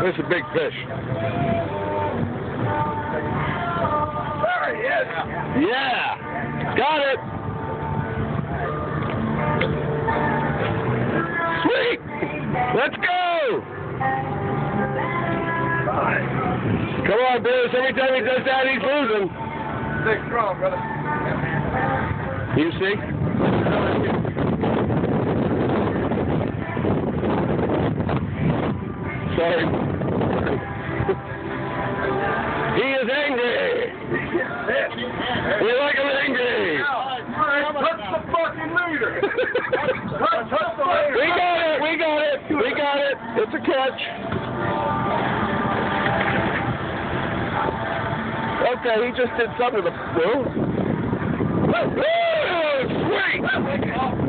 This is a big fish. There he is. Yeah. Got it. Sweet. Let's go. Come on, Bruce. Every time he does that, he's losing. Stay strong, brother. You see? Sorry. He is angry. We like him angry. Touch the fucking leader. Touch the leader. We got it. We got it. We got it. It's a catch. Okay, he just did something to the... Whoa. Oh, sweet!